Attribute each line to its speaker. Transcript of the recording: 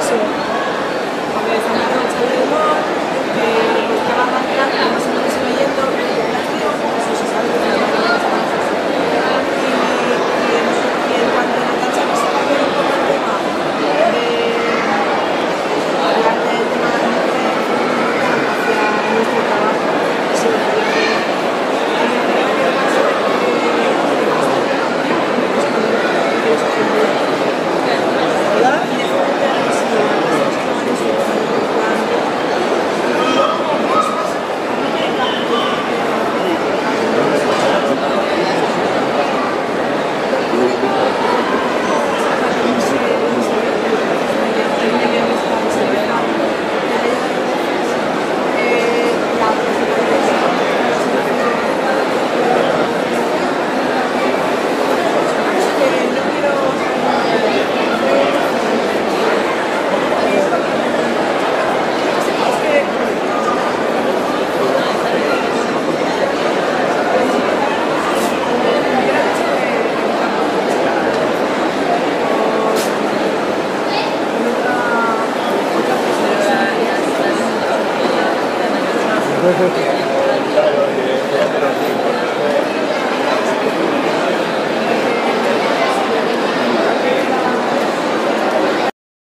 Speaker 1: eso, a ver, esta noche de humor, pues trabajan rápido, más o menos leyendo recuperación, eso se sabe que es y en cuanto a Natasha, que se va a ver un poco el tema de hablar del tema de la mujer hacia nuestro trabajo, eso lo otra